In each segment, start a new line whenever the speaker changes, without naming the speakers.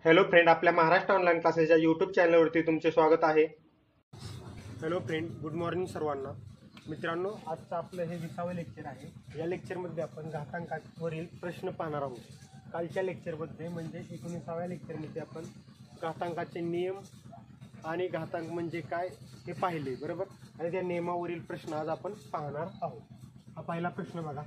Hello friend, आपल्या Maharashtra online क्लासेसच्या YouTube चॅनलवरती तुमचे स्वागत आहे. हॅलो फ्रेंड, गुड मॉर्निंग सर्वांना. मित्रांनो, आजचं आपलं हे 20वे लेक्चर आहे. या लेक्चरमध्ये आपण घातांकावरील प्रश्न पाहणार आहोत. कालच्या लेक्चरमध्ये म्हणजे 19व्या लेक्चरमध्ये आपण घातांकाचे नियम आणि घातांक म्हणजे काय हे पाहिले, बरोबर. आणि त्या नियमावरील प्रश्न आज आपण पाहणार आहोत. हा पहिला प्रश्न बघा,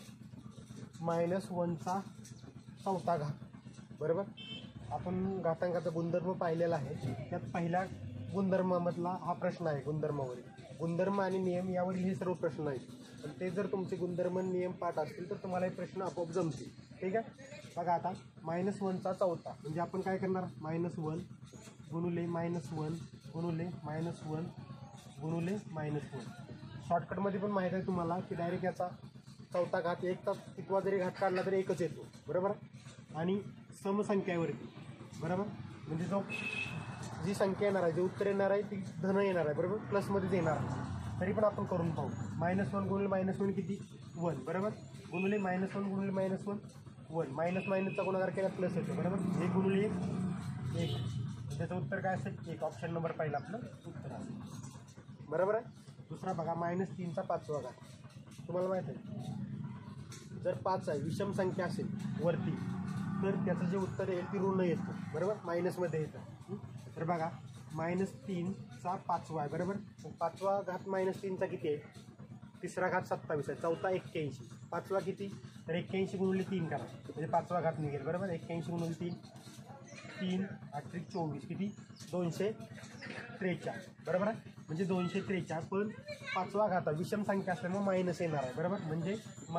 -1चा चौथा घात, बरोबर. आपण घातांकाचा गुणधर्म पाहिलेला आहे. त्यात पहिल्या गुणधर्मामधला हा प्रश्न आहे. गुणधर्मावरील गुणधर्म आणि नियम यावरील हे सर्व प्रश्न आहेत. पण ते जर तुमचे गुणधर्म नियम पाठ असतील तर तुम्हाला हे प्रश्न आपोआप जमतील. ठीक आहे. बघा आता -1चा चौथा म्हणजे आपण काय करणार, -1 गुणुले -1 गुणुले -1 गुणुले -1. शॉर्टकटमध्ये पण माहीत आहे तुम्हाला की डायरेक्ट याचा चौथा घात एकचा कितवा जरी घात काढला तरी एकच येतो, बरोबर. आणि समसंख्यावरती, बरोबर, म्हणजे जी संख्या येणार आहे, जे उत्तर येणार आहे ती धन येणार आहे, बरोबर, प्लसमध्येच येणार आहे. तरी पण आपण करून पाहू. -1 गुणुले -1 किती, 1, बरोबर. गुणुले -1 गुणुले -1 1. मायनस मायनसचा गुणाकार केला प्लस येतो, बरोबर. 1 गुणुले 1 त्याचं उत्तर काय असेल, 1. ऑप्शन नंबर पहिला आपलं उत्तर असेल, बरोबर आहे. दुसरा बघा, -3चा पाचवा घात. तुम्हाला माहीत आहे, जर 5 आहे, विषम संख्या असेल वरती, तर त्याचं जे उत्तर येईल ती ऋण येतं, बरोबर, मायनसमध्ये येतं. तर बघा, -3चा पाचवा आहे, बरोबर. पाचवा घात -3चा किती आहे, तिसरा घात 27 आहे, चौथा 81, पाचवा किती, तर 81 गुणुले 3 करा म्हणजे पाचवा घात निघेल, बरोबर. 81 गुणुले 3, 3 8 24 किती, 243, बरोबर आहे. म्हणजे 243, पण पाचवा घात विषम संख्या असल्यामुळे मायनस येणार आहे, बरोबर. म्हणजे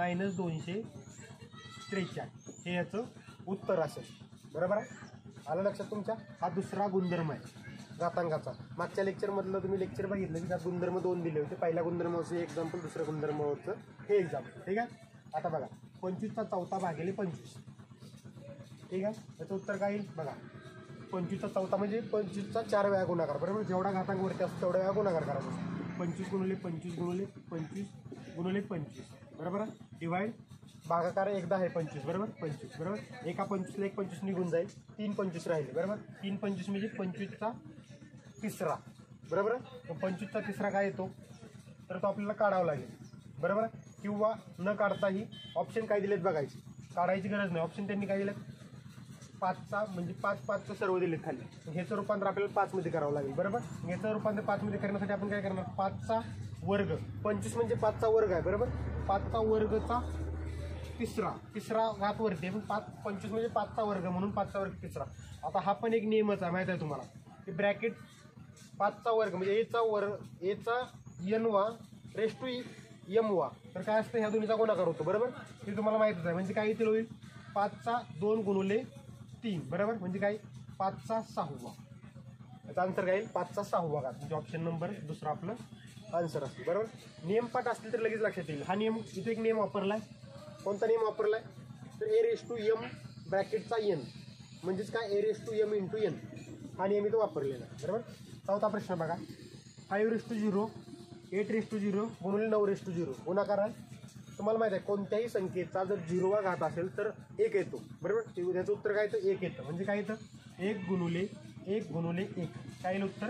-243 हे याचं उत्तर असेल, बरोबर आहे. आलं लक्षात तुमच्या. हा दुसरा गुणधर्म आहे घातांकाचा. मागच्या लेक्चरमधलं तुम्ही लेक्चर बघितलं की त्यात गुणधर्म 2 दिले होते. पहिल्या गुणधर्माचं एक्झाम्पल, दुसऱ्या गुणधर्मावरचं हे एक्झाम्पल. ठीक आहे. आता बघा, 25चा चौथा भागिले 25, ठीक आहे. याचं उत्तर काय येईल बघा. 25चा चौथा म्हणजे 25चा 4 वेळा गुणाकार, बरोबर. जेवढा घातांक वरती असतो तेवढ्या वेळा गुणाकार करायचा. 25 गुणुले 25 गुणुले 25 गुणुले 25, बरोबर. डिवाइड भागाकार एकदा आहे 25, बरोबर. 25, बरोबर. एका 25ला एक 25 निघून जाईल, 3 25 राहिले, बरोबर. 3 25 म्हणजे 25चा तिसरा, बरोबर. 25चा तिसरा काय येतो, तर तो आपल्याला काढावा लागेल, बरोबर. किंवा न काढताही ऑप्शन काय दिलेत बघायचे, काढायची गरज नाही. ऑप्शन त्यांनी काय दिलेत, 5चा म्हणजे 5 सर्व दिलेत खाली. ह्याचं रूपांतर आपल्याला 5 मध्ये करावं लागेल, बरोबर. ह्याचं रूपांतर 5 मध्ये करण्यासाठी आपण काय करणार, 5चा वर्ग, 25 म्हणजे 5चा वर्ग आहे, बरोबर. 5चा वर्गचा तिसरा घात वरती आहे, पण 25 म्हणजे 5चा वर्ग म्हणून 5चा वर्ग तिसरा. आता हा पण एक नियमच आहे, माहीत आहे तुम्हाला, की ब्रॅकेट 5चा वर्ग म्हणजे एचा एन वा रेस टू एम वा, तर काय असतं, ह्या दोन्हीचा गुणाकार होतो, बरोबर. हे तुम्हाला माहीतच आहे. म्हणजे काय येतील होईल, 5चा 2 गुणुले 3, बरोबर. म्हणजे काय, 5चा 6वा. याचा आन्सर काय येईल, 5चा 6वा घात. म्हणजे ऑप्शन नंबर दुसरा आपलं आन्सर असेल, बरोबर. नियम पाठ असतील तर लगेच लक्षात येईल. हा नियम, इथे एक नियम वापरला आहे. कोणता नियम वापरला आहे, तर A⁻m ब्रॅकेटचा n म्हणजेच काय, A⁻m × n हा नियम इथं वापरलेला आहे, बरोबर. चौथा प्रश्न बघा, 5:0 8:0 गुणुले 9:0 गुणाकार आहे. तुम्हाला माहिती आहे, कोणत्याही संख्येचा जर 0वा घात असेल तर 1 येतो, बरोबर. त्याचं उत्तर काय येतं, 1 येतं. म्हणजे काय येतं, 1 गुणुले 1 गुणुले 1 काय येईल उत्तर,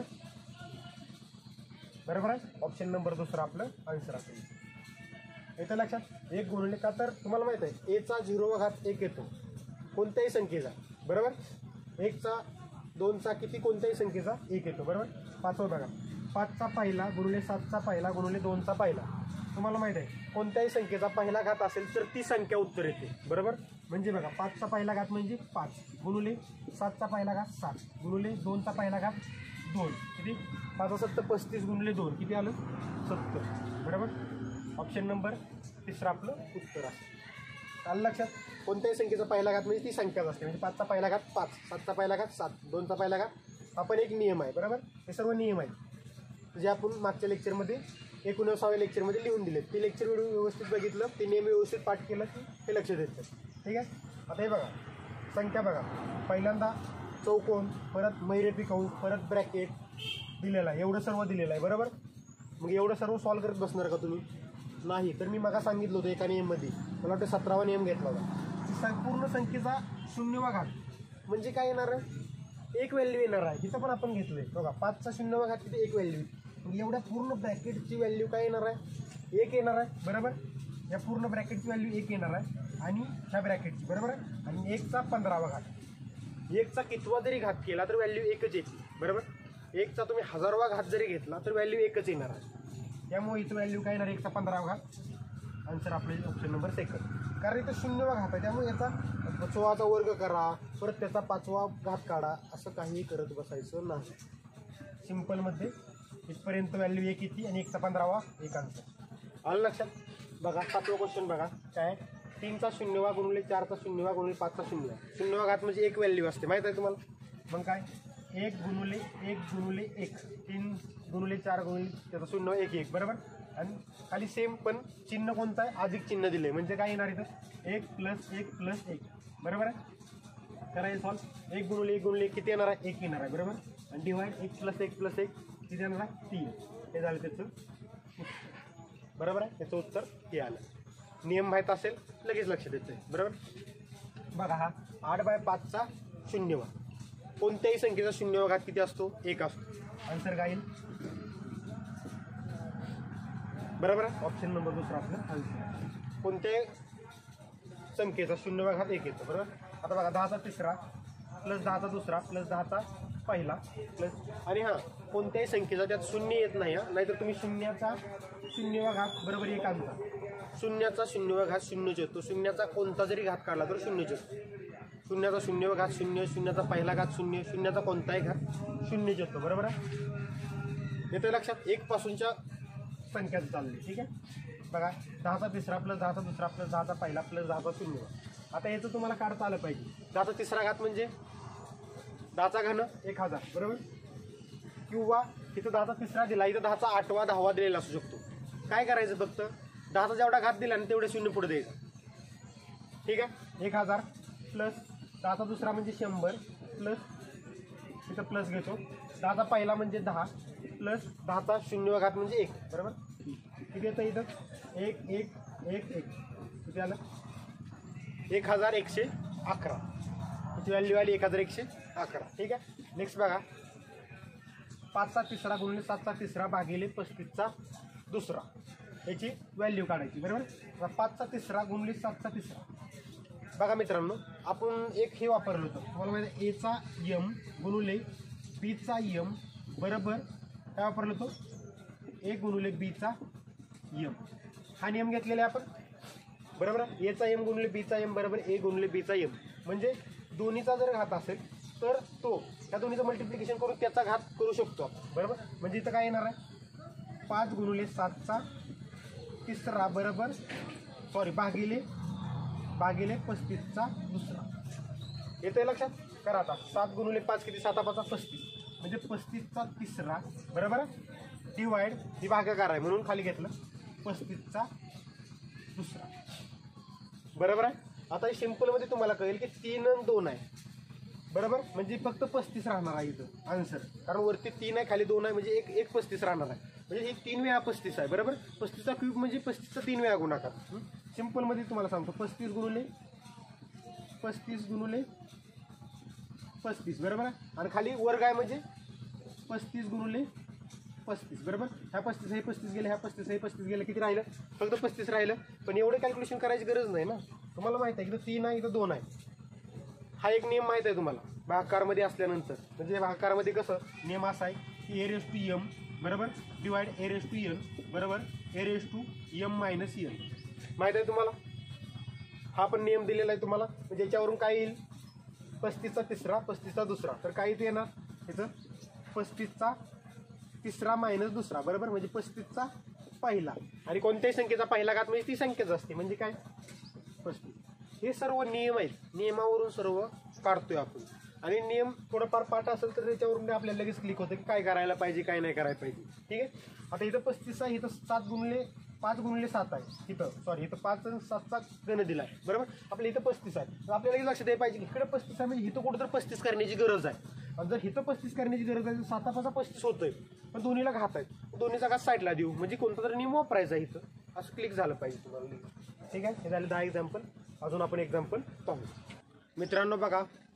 बरोबर आहे. ऑप्शन नंबर दुसरा आपलं आन्सर असेल. येतं लक्षात. 1 गुणुले, का तर तुम्हाला माहित आहे एचा 0वा घात 1 येतो कोणत्याही संख्येचा, बरोबर. 1चा 2चा किती, कोणत्याही संख्येचा 1 येतो, बरोबर. पाचवं बघा, 5चा पहिला गुणुले 7चा पहिला गुणुले 2चा पहिला. तुम्हाला माहित आहे, कोणत्याही संख्येचा पहिला घात असेल तर ती संख्या उत्तर येते, बरोबर. म्हणजे बघा, 5चा पहिला घात म्हणजे 5 गुणुले 7चा पहिला घात 7 गुणुले 2चा पहिला घात 2 किती, 5 7 35 गुणुले 2 किती आलं, 70, बरोबर. ऑप्शन नंबर तिसरा आपलं उत्तर असेल. आलं लक्षात. कोणत्याही संख्येचा पहिला घात म्हणजे ती संख्याच असते. म्हणजे 5चा पहिला घात 5, 7चा पहिला घात 7, 2चा पहिला घात, हा पण एक नियम आहे, बरोबर. हे सर्व नियम आहेत जे आपण मागच्या लेक्चरमध्ये 19व्या लेक्चरमध्ये लिहून दिले. ते लेक्चर व्हिडिओ व्यवस्थित बघितलं, ते नियम व्यवस्थित पाठ केलं की हे लक्षात येतं, ठीक आहे. आता हे बघा, संख्या बघा, पहिल्यांदा चौकोन, परत महिरपी कंस, परत ब्रॅकेट दिलेला आहे, एवढं सर्व दिलेलं आहे, बरोबर. मग एवढं सर्व सॉल्व करत बसणार का तुम्ही, नाही. तर मी मगा सांगितलं होतं एका नियममध्ये, मला वाटतं 17वा नियम घेतला होता, की पूर्ण संख्येचा 0वा घात म्हणजे काय येणार आहे, एक व्हॅल्यू येणार आहे. इथं पण आपण घेतलंय बघा, 5चा 0वा घात किती, एक व्हॅल्यू. मग एवढ्या पूर्ण ब्रॅकेटची व्हॅल्यू काय येणार आहे, एक येणार आहे. बरोबर, या पूर्ण ब्रॅकेटची व्हॅल्यू एक येणार आहे आणि ह्या ब्रॅकेटची. बरोबर आहे, आणि 1चा 15वा घात, 1चा कितवा जरी घात केला तर व्हॅल्यू एकच येते. बरोबर, 1चा तुम्ही 1000वा घात जरी घेतला तर व्हॅल्यू एकच येणार आहे. त्यामुळे इथं व्हॅल्यू काय येणार, 1चा 15वा घात. आन्सर आपले ऑप्शन नंबर सेकंड. कारण इथं 0वा घात आहे, त्यामुळे याचा 16चा वर्ग करा, परत त्याचा 5वा घात काढा, असं काही करत बसायचं नाही. सिम्पलमध्ये इथपर्यंत व्हॅल्यू एक येते आणि 1चा 15वा एक आन्सर. आलं लक्षात. बघा 7वा क्वेश्चन बघा काय, 3चा 0वा गुणिले 4चा 0वा गुणिले 5चा 0वा. 0वा घात म्हणजे एक व्हॅल्यू असते, माहीत आहे तुम्हाला. मग काय, 1 गुणिले 1 गुणिले 1, 3 गुणिले 4 गुणिले त्याचा 0 1 1. बरोबर, आणि खाली सेम पण चिन्ह कोणतं आहे, अधिक चिन्ह दिले. म्हणजे काय येणार इथं, 1 + 1 + 1. बरोबर आहे, करायचं सॉल्व. 1 गुणिले 1 गुणिले 1 किती येणार आहे, 1 येणार आहे. बरोबर, आणि डिवाइड 1 + 1 + 1 किती येणार आहे, 3. हे झालं त्याचं उत्तर. बरोबर आहे, त्याचं उत्तर हे आलं. नियम माहीत असेल लगेच लक्षात येतं. बरोबर, बघा हा 8/5चा 0वा. कोणत्याही संख्येचा 0वा घात किती असतो, 1 असतो. आन्सर काय येईल, बरोबर आहे, ऑप्शन नंबर दुसरा आपलं आन्सर. कोणत्याही संख्येचा 0वा घात 1 येतो. बरोबर, आता बघा 10चा तिसरा + 10चा दुसरा + 10चा पहिला प्लस, आणि हां कोणत्याही संख्येचा त्यात 0 येत नाही. हां, नाहीतर तुम्ही 0चा 0वा घात बरोबर 1 आणता. 0चा 0वा घात 0च येतो. 0चा कोणता जरी घात काढला तर 0च येतो. 0चा 0वा घात 0, 0चा पहिला घात 0, 0चा कोणताही घात 0च येतो. बरोबर आहे, येतं लक्षात. 1 पासूनच्या संख्याचं चालली. ठीक आहे, बघा 10चा तिसरा + 10चा दुसरा + 10चा पहिला + 10चा 0वा. आता याचं तुम्हाला काढता आलं पाहिजे. 10चा तिसरा घात म्हणजे 10चा घन 1000. बरोबर, किंवा इथं 10चा तिसरा दिला, इथं 10चा 8वा 10वा दिलेला असू शकतो. काय करायचं, फक्त 10चा जेवढा घात दिला ना तेवढे 0 पुढे द्यायचं. ठीक आहे, 1000 + 10चा दुसरा म्हणजे 100 + इथं प्लस घेतो. 10चा पहिला म्हणजे 10 + 10चा 0वा घात म्हणजे 1. बरोबर, किती येतं इथं, 1 1 1 1 किती आलं, 1111. किती व्हॅल्यू आली, 1111. ठीक आहे, नेक्स्ट बघा 5चा तिसरा गुणिले 7चा तिसरा भागिले 35चा दुसरा, याची व्हॅल्यू काढायची. बरोबर, 5चा तिसरा गुणिले 7चा तिसरा. बघा मित्रांनो, आपण एक हे वापरलं होतं, तुम्हाला माहिती आहे, Aचा m गुणिले Bचा m बरोबर काय वापरलं होतं, A गुणिले Bचा m. हा नियम घेतलेला आहे आपण. बरोबर, Aचा m गुणिले Bचा m बरोबर A गुणिले Bचा m. म्हणजे दोन्हीचा जर घात असेल तर तो त्या दोन्हीचं मल्टिप्लिकेशन करून त्याचा घात करू शकतो आपण. बरोबर, म्हणजे इथं काय येणार आहे, 5 गुणिले 7चा तिसरा बरोबर भागिले 35चा दुसरा. येतंय लक्षात. करा आता 7 गुणिले 5 किती, 7 5 35, म्हणजे 35चा तिसरा बरोबर डिवाइड, ही भागाकार आहे म्हणून खाली घेतलं, 35चा दुसरा. बरोबर आहे. आता सिंपलमध्ये तुम्हाला कळेल की 3 आणि 2 आहे. बरोबर, म्हणजे फक्त 35 राहणार आहे इथं आन्सर, कारण वरती 3 आहे खाली 2 आहे, म्हणजे एक 35 राहणार आहे. म्हणजे हे 3 वेळा 35 आहे. बरोबर, 35चा क्यूब म्हणजे 35चा 3 वेळा गुणाकार. सिंपलमध्ये तुम्हाला सांगतो 35 गुणिले 35 बरोबर आहे, आणि खाली वर्ग आहे म्हणजे 35 गुणिले 35. बरोबर, ह्या 35 हे 35 गेले, ह्या 35 हे 35 गेले, किती राहिलं, फक्त 35 राहिलं. पण एवढे कॅल्क्युलेशन करायची गरज नाही ना. तुम्हाला माहिती आहे इथं 3 आहे इथं 2 आहे. हा एक नियम माहीत आहे तुम्हाला भागाकारमध्ये असल्यानंतर. म्हणजे भागाकारमध्ये कसं नियम असा आहे की A⁻m बरोबर डिवाइड A⁻n बरोबर A⁻m - n माहीत आहे तुम्हाला. हा पण नियम दिलेला आहे तुम्हाला. म्हणजे याच्यावरून काय येईल, 35चा तिसरा 35चा दुसरा, तर काय इथे येणार इथं 35चा तिसरा मायनस दुसरा बरोबर, म्हणजे 35चा पहिला, आणि कोणत्याही संख्येचा पहिला घात म्हणजे ती संख्याच असते, म्हणजे काय 35. हे सर्व नियम आहेत, नियमावरून सर्व काढतोय आपण. आणि नियम थोडंफार पाठ असेल तर त्याच्यावरून आपल्याला लगेच क्लिक होतं की काय करायला पाहिजे काय नाही करायला पाहिजे. ठीक आहे, आता इथं 35 आहे, इथं 5 गुणिले 7 आहे, इथं सॉरी इथं 5 आणि 7चा गण दिला आहे. बरोबर, आपल्या इथं 35 आहे, तर आपल्याला लक्षात द्यायला पाहिजे इकडे 35 आहे, म्हणजे इथं कुठं तर 35 करण्याची गरज आहे. आणि जर इथं 35 करण्याची गरज आहे तर 7 5 35 होतंय, पण दोन्हीला घात आहे, दोन्हीचा घात साईडला देऊ, म्हणजे कोणता तरी नियम वापरायचा आहे इथं, असं क्लिक झालं पाहिजे तुम्हाला. ठीक आहे, हे झाले 10 एक्झाम्पल. अजून आपण एक्झाम्पल पाहू. मित्रांनो बघा,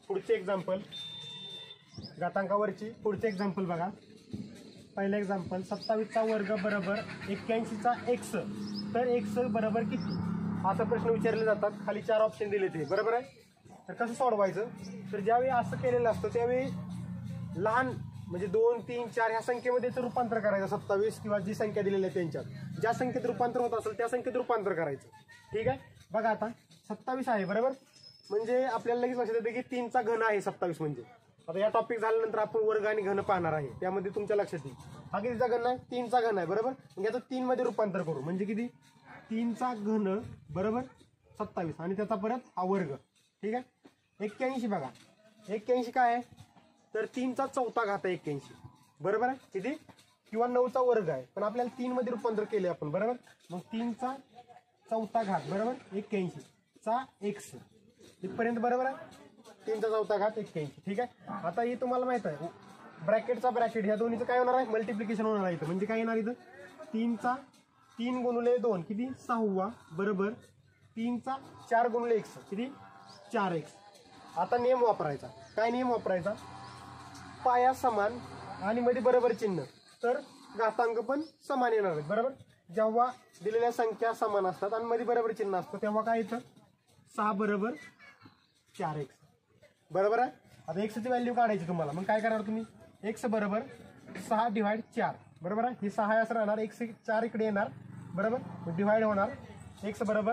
पुढचे एक्झाम्पल घातांकावरची पुढचे एक्झाम्पल बघा. पहिलं एक्झाम्पल 27चा वर्ग बरोबर 81चा x, तर x बरोबर किती असा प्रश्न विचारले जातात. खाली 4 ऑप्शन दिले ते बरोबर आहे. तर कसं सोडवायचं, तर ज्यावेळी असं केलेलं असतं त्यावेळी लहान म्हणजे 2, 3, 4 ह्या संख्येमध्ये रूपांतर करायचं. 27 किंवा जी संख्या दिलेली आहे त्यांच्यात ज्या संख्येत रूपांतर होत असेल त्या संख्येत रूपांतर करायचं. ठीक आहे. बघा आता 27 आहे बरोबर, म्हणजे आपल्याला लगेच लक्षात येते की 3चा घन आहे 27. म्हणजे आता या टॉपिक झाल्यानंतर आपण वर्ग आणि घन पाहणार आहे, त्यामध्ये तुमच्या लक्षात येईल हा कितीचा घन आहे, 3चा घन आहे बरोबर. मग याचं 3 मध्ये रूपांतर करू म्हणजे किती, 3चा घन बरोबर 27 आणि त्याचा परत हा वर्ग. ठीक आहे. 81 बघा, 81 काय आहे, तर 3चा चौथा घात आहे 81 बरोबर आहे. किती, किंवा 9चा वर्ग आहे, पण आपल्याला 3 मध्ये रूपांतर केले आपण बरोबर. मग 3चा चौथा घात बरोबर 81 चा x इथपर्यंत बरोबर आहे. 3चा चौथा घात 81. ठीक आहे. आता हे तुम्हाला माहित आहे ब्रॅकेटचा ब्रॅकेट ह्या दोन्हीचं काय होणार आहे, मल्टिप्लिकेशन होणार आहे इथं. म्हणजे काय येणार इथं, 3चा 3 गुणिले 2 किती 6 बरोबर 3चा 4 गुणिले x किती 4x. आता नियम वापरायचा. काय नियम वापरायचा, पाया समान आणि मध्ये बरोबर चिन्ह, तर घातांक पण समान येणार आहेत बरोबर. जेव्हा दिलेल्या संख्या समान असतात आणि मध्ये बरोबर चिन्ह असतं तेव्हा काय येतं 6 बरोबर 4x बरोबर आहे. आता x ची व्हॅल्यू काढायची तुम्हाला. मग काय करणार तुम्ही, x बरोबर 6/4 बरोबर आहे. ही 6 असं राहणार, x 4 इकडे येणार बरोबर, डिवाइड होणार x बरोबर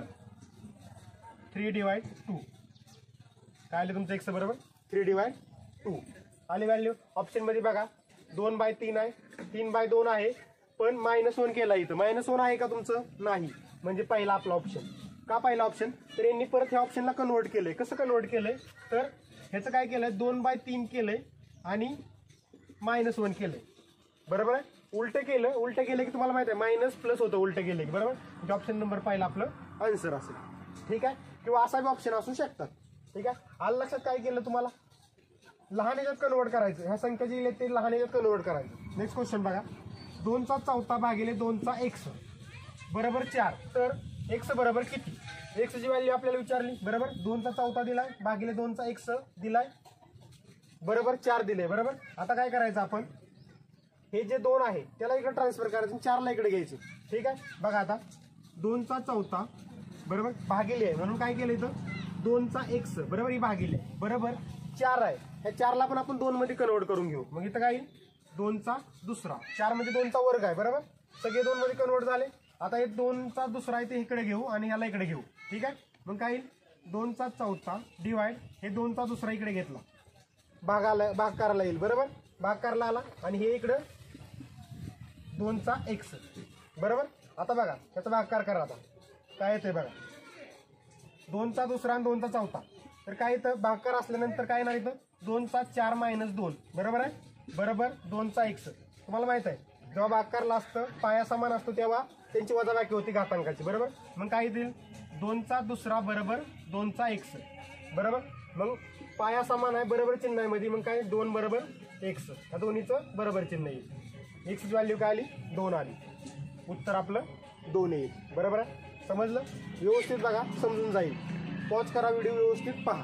3/2. काय आले तुमचं x बरोबर 3/2 आली व्हॅल्यू. ऑप्शन मध्ये बघा 2/3 आहे, 3/2 आहे, पण -1 केला इथं. -1 आहे का तुमचं, नाही. म्हणजे पहिला आपला ऑप्शन. का पहिला ऑप्शन, तर यांनी परत ह्या ऑप्शनला कन्वर्ट केलंय. कसं कन्वर्ट केलंय, तर ह्याचं काय केलंय 2/3 केलंय आणि -1 केलंय बरोबर आहे. उलट केलं की तुम्हाला माहिती आहे मायनस प्लस होतं उलट केलं की बरोबर. म्हणजे ऑप्शन नंबर पहिला आपलं आन्सर असेल. ठीक आहे. किंवा असा बी ऑप्शन असू शकतात. ठीक आहे. आलं लक्षात. काय केलं तुम्हाला, लहान याच्यात कन्वर्ट करायचं. ह्या संख्या जी ते लहान याच्यात कन्वर्ट करायचं. नेक्स्ट क्वेश्चन बघा, 2चा चौथा भागिले 2चा x बरोबर 4, तर x बरोबर किती. x ची व्हॅल्यू आपल्याला विचारली बरोबर. 2चा चौथा दिलाय भागिले 2चा x दिलाय बरोबर 4 दिले बरोबर. आता काय करायचं आपण, हे जे 2 आहे त्याला इकडे ट्रान्सफर करायचं, 4 ला इकडे घ्यायचं. ठीक आहे. बघा आता 2चा चौथा बरोबर भागिले आहे म्हणून काय केलं इथं 2चा x बरोबर ही भागिले बरोबर 4 आहे. ह्या 4ला पण आपण 2 मध्ये कन्वर्ट करून घेऊ. मग इथं काय येईल 2चा दुसरा, 4 म्हणजे 2चा वर्ग आहे बरोबर. सगळे 2 मध्ये कन्वर्ट झाले. आता हे 2चा दुसरा आहे ते इकडे घेऊ आणि ह्याला इकडे घेऊ. ठीक आहे. मग काय येईल 2चा चौथा डिवाइड हे 2चा दुसरा इकडे घेतला, भाग करायला येईल बरोबर. भाग करायला आला आणि हे इकडं 2चा x बरोबर. आता बघा त्याचा भागाकार करा. आता काय येतंय बघा 2चा दुसरा आणि 2चा चौथा, तर काय येतं भागाकार असल्यानंतर काय येणार इथं 2चा 4 - 2 बरोबर आहे बरोबर 2चा x. तुम्हाला माहित आहे जेव्हा भागाकारला असतं पाया समान असतो तेव्हा त्यांची वजाबाकी होती घातांकाची बरोबर. मग काय येतील 2चा दुसरा बरोबर 2चा x बरोबर. मग पाया समान आहे बरोबर चिन्ह आहे मध्ये, मग काय 2 बरोबर x, या दोन्हीचं बरोबर चिन्ह येईल. x ची व्हॅल्यू काय आली 2 आली. उत्तर आपलं 2 येईल बरोबर आहे. समजलं. व्यवस्थित बघा समजून जाईल. पॉज करा व्हिडिओ व्यवस्थित पहा.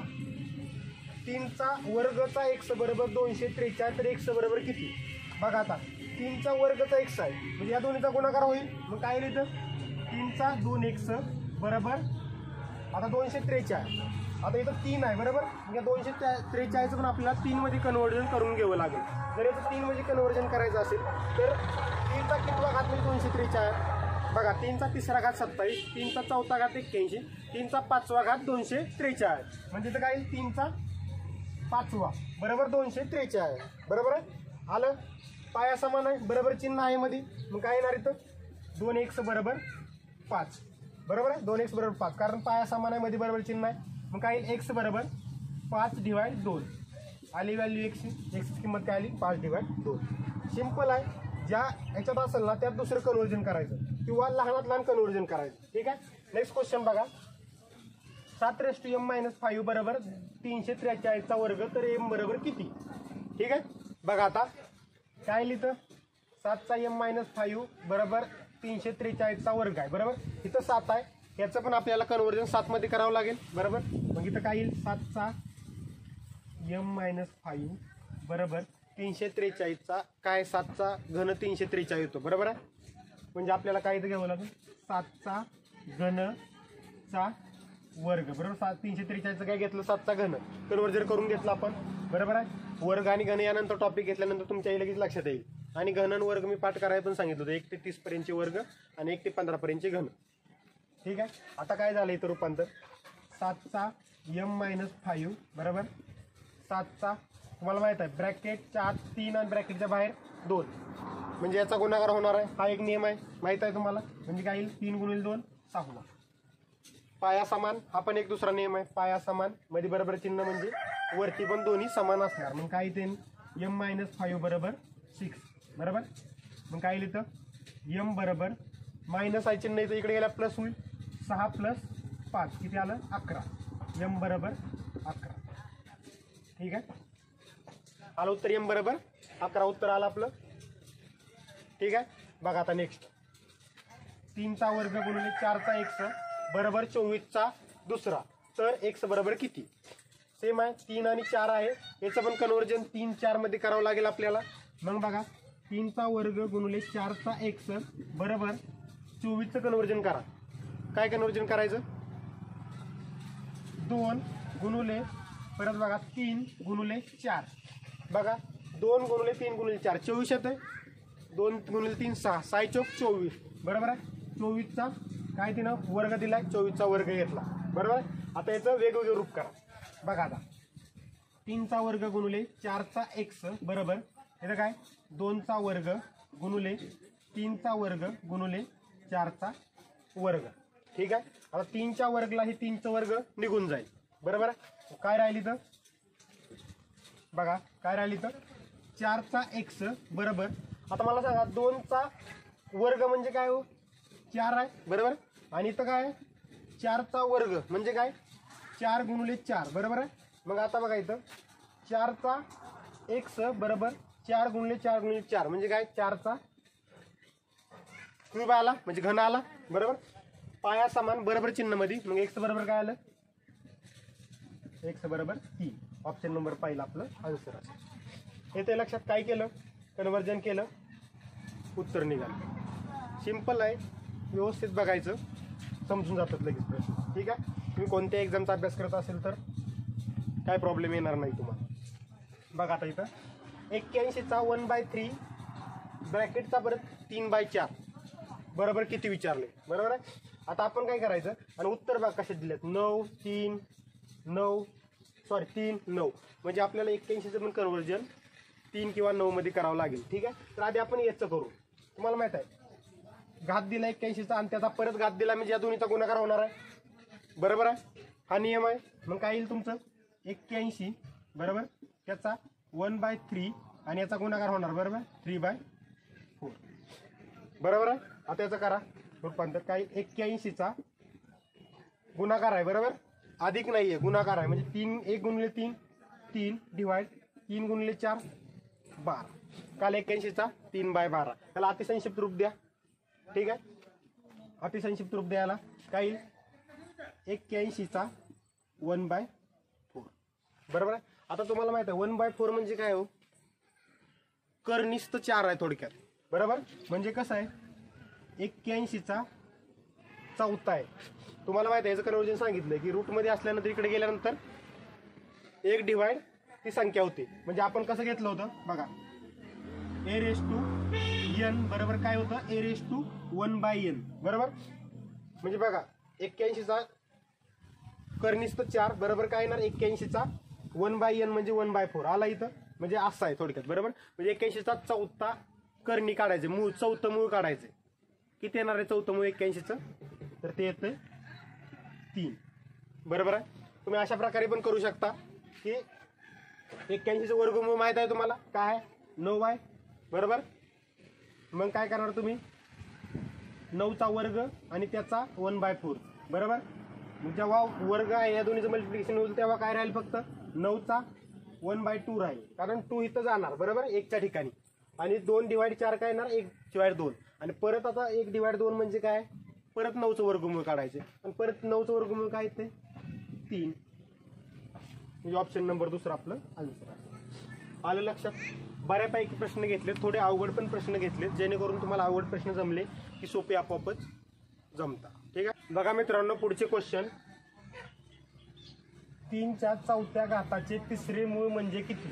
3चा वर्गचा x बरोबर 243, तर x बरोबर किती. बघा आता 3चा वर्गचा x आहे म्हणजे या दोन्हीचा गुणाकार होईल. मग काय येईल इथं 3चा 2x बरोबर आता 243. आता इथं 3 आहे बरोबर. म्हणजे 243 पण आपल्याला 3 मध्ये कन्व्हर्जन करून घ्यावं लागेल. जर याचं 3 मध्ये कन्व्हर्जन करायचं असेल तर 3चा कितवा घात म्हणजे 243. बघा 3चा तिसरा घात 27, 3चा चौथा घात 81, 3चा पाचवा घात 243. म्हणजे इथं काय 3चा पाचवा बरोबर 243 बरोबर आहे. आलं. पाया समान आहे बरोबर चिन्ह आहे मध्ये, मग काय येणार इथं 2x बरोबर 5 बरोबर आहे. 2x बरोबर 5 कारण पाया समान आहे मध्ये बरोबर चिन्ह आहे. मग काय x बरोबर 5/2 आली व्हॅल्यू x ची किंमत काय आली 5/2. सिंपल आहे. ज्या ह्याच्यात असेल ना त्यात दुसरं कन्व्हर्जन करायचं किंवा लहानात लहान कन्व्हर्जन करायचं. ठीक आहे. नेक्स्ट क्वेश्चन बघा, 7m - 5 बरोबर 343चा वर्ग, तर m बरोबर किती. ठीक आहे. बघा आता काय लिहितं 7चा m - 5 बरोबर 343चा वर्ग आहे बरोबर. इथं 7 आहे, याचं पण आपल्याला कन्व्हर्जन 7 मध्ये करावं लागेल बरोबर. मग इथं काय येईल 7चा m-5 बरोबर 343चा काय 7चा घन 343 येतो बरोबर आहे. म्हणजे आपल्याला काय इथं घ्यावं लागेल 7चा घनचा वर्ग बरोबर. 343चं काय घेतलं 7चा घन कन्वर्जन करून घेतलं आपण बरोबर आहे. वर्ग आणि घन यानंतर टॉपिक घेतल्यानंतर तुमच्या लगेच लक्षात येईल. आणि घन वर्ग मी पाठ करायला पण सांगितलं होतं 1 ते 30 पर्यंतचे वर्ग आणि 1 ते 15 पर्यंतचे घन. ठीक आहे. आता काय झालं इथं रूपांतर 7चा m-5 बरोबर 7चा तुम्हाला माहित आहे ब्रॅकेटच्या आत 3 आणि ब्रॅकेटच्या बाहेर 2 म्हणजे याचा गुणाकार होणार आहे. हा एक नियम आहे माहित आहे तुम्हाला. म्हणजे काय येईल 3 × 2 6 पाया समान हा पण एक दुसरा नियम आहे. पाया समान मध्ये बरोबर चिन्ह म्हणजे वरती पण दोन्ही समान असणार. मग काय येते m-5 बरोबर 6 बरोबर. मग काय येईल इथं m बरोबर मायनस आहे चिन्ह इथं इकडे गेला प्लस होईल 6 + 5 किती आलं 11 m बरोबर 11. ठीक आहे आलं उत्तर m बरोबर 11 उत्तर आलं आपलं. ठीक आहे बघा आता नेक्स्ट 3चा वर्ग गुणिले 4चा x बरोबर 24चा दुसरा तर x बरोबर किती. सेम आहे 3 आणि 4 आहे याचं पण कन्वर्जन 3 4 मध्ये करावं लागेल आपल्याला. मग बघा 3चा वर्ग गुणिले 4चा x बरोबर 24चं कन्वर्जन करा. काय कन्वर्जन करायचं 2 गुणिले परत बघा 3 गुणिले 4 बघा 2 गुणिले 3 गुणिले 4 24 येते. 2 गुणिले 3 6 6 चौक 24 बरोबर आहे. 24चा काय तिनं वर्ग दिलाय 24चा वर्ग घेतला बरोबर आहे. आता याचं वेगवेगळे रूप करा. बघा आता 3चा वर्ग गुणिले 4चा x बरोबर इथं काय 2चा वर्ग गुणिले 3चा वर्ग गुणिले 4चा वर्ग. ठीक आहे. आता 3च्या वर्गला हे 3चा वर्ग निघून जाईल बरोबर आहे. काय राहिली तर बघा काय राहिली तर 4चा x बरोबर. आता मला सांगा 2चा वर्ग म्हणजे काय हो 4 आहे बरोबर. आणि इथं काय 4चा वर्ग म्हणजे काय 4 गुणिले 4 बरोबर आहे. मग आता बघा इथं 4चा x बरोबर 4 गुणिले 4 गुणिले 4 म्हणजे काय 4चा क्यूब आला म्हणजे घन आला बरोबर. पाया समान बरोबर चिन्ह मध्ये मग x बरोबर काय आलं x बरोबर 3 ऑप्शन नंबर पहिला आपलं आन्सर असेल. हे ते लक्षात काय केलं कन्वर्जन केलं उत्तर निघालं. सिंपल आहे व्यवस्थित बघायचं समजून जातात लगेच प्रश्न. ठीक आहे. तुम्ही कोणत्या एक्झामचा अभ्यास करत असेल तर काय प्रॉब्लेम येणार नाही तुम्हाला. बघा आता इथं 81चा 1/3 ब्रॅकेटचा परत 3/4 बरोबर किती विचारले बरोबर आहे. आता आपण काय करायचं आणि उत्तर बघा कसे दिलेत 9 3 9 सॉरी 3 9 म्हणजे आपल्याला 81चं पण कन्वर्जन 3 किंवा 9 मध्ये करावं लागेल. ठीक आहे. तर आधी आपण याचं करू. तुम्हाला माहित आहे घात दिला 81चा आणि त्याचा परत घात दिला म्हणजे या दोन्हीचा गुणाकार होणार आहे बरोबर आहे. हा नियम आहे. मग काय येईल तुमचं 81 बरोबर त्याचा 1/3 आणि याचा गुणाकार होणार बरोबर 3/4 बरोबर आहे. आता याचं करा रूपांतर काय 81चा गुणाकार आहे बरोबर अधिक नाही आहे गुणाकार आहे म्हणजे 3 1 गुणिले 3 3 डिवाइड 3 गुणिले 4 12 काल 81चा 3/12 त्याला अतिसंक्षिप्त रूप द्या. ठीक आहे. अतिसंक्षिप्त रूप द्यायला काय येईल 81चा 1/4 बरोबर आहे. आता तुम्हाला माहित आहे 1/4 म्हणजे काय हो कर्निस्त 4 आहे थोडक्यात बरोबर. म्हणजे कसं आहे 81चा 4था आहे. तुम्हाला माहिती आहे याचं कन्वर्जन सांगितलं की रूटमध्ये असल्यानंतर इकडे गेल्यानंतर 1 डिवाइड ती संख्या होती. म्हणजे आपण कसं घेतलं होतं बघा a⁴n बरोबर काय होतं a⁴1/n बरोबर. म्हणजे बघा 81चा कर्निस्त 4 बरोबर काय येणार 81चा 1/n म्हणजे 1/4 आला इथं म्हणजे असं आहे थोडक्यात बरोबर. म्हणजे 81चा 4था कर्णी काढायचे मूळ 4थं मूळ काढायचे किती येणार आहे 4थं मूळ 81चं तर ते येतं 3 बरोबर आहे. तुम्ही अशा प्रकारे पण करू शकता की 81चं वर्गमूळ माहित आहे तुम्हाला काय आहे 9 आहे बरोबर. मग काय करणार तुम्ही 9चा वर्ग आणि त्याचा 1/4 बरोबर. जेव्हा वर्ग आहे या दोन्हीचं मल्टिप्लिकेशन होईल तेव्हा काय राहील फक्त 9चा 1/2 राहील कारण 2 इथं जाणार बरोबर 1च्या ठिकाणी आणि 2 डिवाइड 4 काय येणार 1 डिवाइड 2 आणि परत आता 1 डिवाइड 2 म्हणजे काय परत 9चं वर्गमूळ काढायचे आणि परत 9चं वर्गमूळ काय येते 3 म्हणजे ऑप्शन नंबर दुसरा आपलं आन्सर आहे। आलं लक्षात? बऱ्यापैकी प्रश्न घेतले, थोडे अवघड पण प्रश्न घेतले, जेणेकरून तुम्हाला अवघड प्रश्न जमले की सोपे आपोआपच जमतात। ठीक आहे, बघा मित्रांनो पुढचे क्वेश्चन, 3च्या चौथ्या घाताचे तिसरे मूळ म्हणजे किती?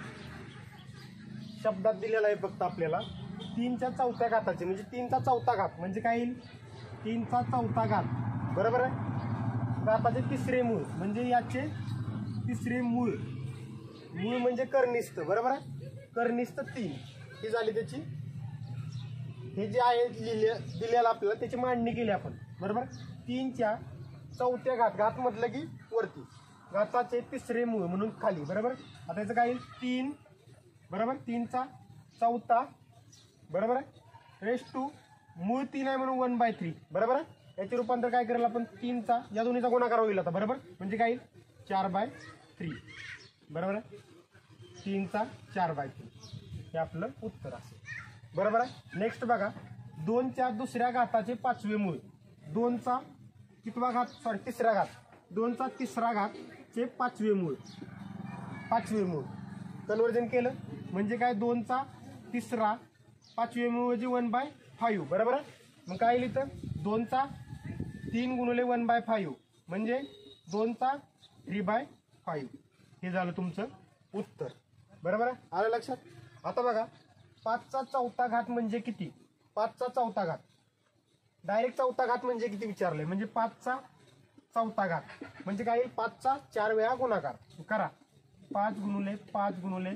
शब्दात दिलेला आहे फक्त आपल्याला 3च्या चौथ्या घाताचे, म्हणजे 3चा चौथा घात म्हणजे काय येईल? 3चा चौथा घात, बरोबर आहे। घाताचे तिसरे मूळ म्हणजे याचे तिसरे मूळ, मूळ म्हणजे कर्निस्थ, बरोबर आहे। कर्निस्थ 3 ही झाली त्याची, हे जे आहे दिलेलं आपल्याला त्याची मांडणी केली आपण, बरोबर। 3च्या चौथ्या घात, घात म्हटलं की वरती, घाताचे तिसरे मूळ म्हणून खाली, बरोबर। आता याचं काय येईल? 3, बरोबर, 3चा चौथा, बरोबर आहे, रेस टू मूळ 3 आहे म्हणून 1/3, बरोबर आहे। याचे रूपांतर काय करेल आपण? 3चा या दोन्हीचा गुणाकार होईल आता, बरोबर, म्हणजे काय येईल? 4/3, बरोबर आहे। 3चा 4/3 हे आपलं उत्तर असेल, बरोबर आहे। नेक्स्ट बघा, 2च्या दुसऱ्या घाताचे 5वे मूळ, 2चा कितवा घात? सॉरी, तिसरा घात, 2चा तिसरा घातचे 5वे मूळ, 5वे मूळ कन्वर्जन केलं म्हणजे काय? 2चा तिसरा 5वे मूळ म्हणजे 1/5, बरोबर आहे। मग काय येईल इथं? 2चा 3 गुणिले 1/5 म्हणजे 2चा 3/5, हे झालं तुमचं उत्तर, बरोबर आहे। आलं लक्षात? आता बघा, 5चा चौथा घात म्हणजे किती? 5चा चौथा घात, डायरेक्ट चौथा घात म्हणजे किती विचारलंय, म्हणजे 5चा चौथा घात म्हणजे काय? 5चा 4 वेळा गुणाकार करा, 5 गुणिले 5 गुणिले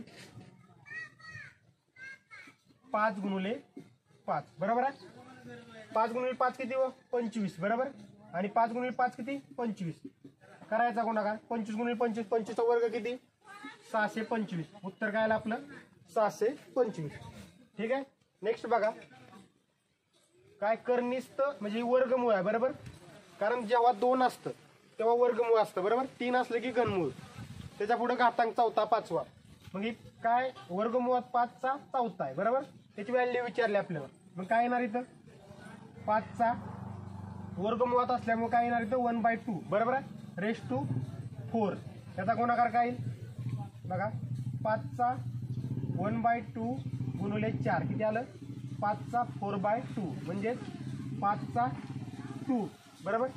5 गुणिले 5, बरोबर आहे। 5 गुणिले 5 किती हो? 25, बरोबर, आणि 5 गुणिले 5 किती? 25, करायचा गुणाकार, 25 गुणिले 25, 25चा वर्ग किती? 625, उत्तर काय आलं आपलं? 625, ठीक आहे। नेक्स्ट बघा, काय? कर्निस्थ म्हणजे वर्गमूळ आहे, बरोबर, कारण जेव्हा 2 असतं तेव्हा वर्गमूळ असतं, बरोबर। 3 असलं की घनमूळ, त्याच्या पुढे घातांक चौथा 5वा, मग हे काय? वर्गमुळात 5चा चौथा आहे, बरोबर, त्याची व्हॅल्यू विचारली आपल्याला, मग काय येणार इथं? 5चा वर्गमुळात असल्यामुळे काय येणार इथं? 1/2, बरोबर आहे, रेस टू 4, त्याचा गुणाकार काय येईल? बघा, 5चा 1/2 गुणिले 4 किती आलं? 5चा 4/2 म्हणजे 5चा 2, बरोबर,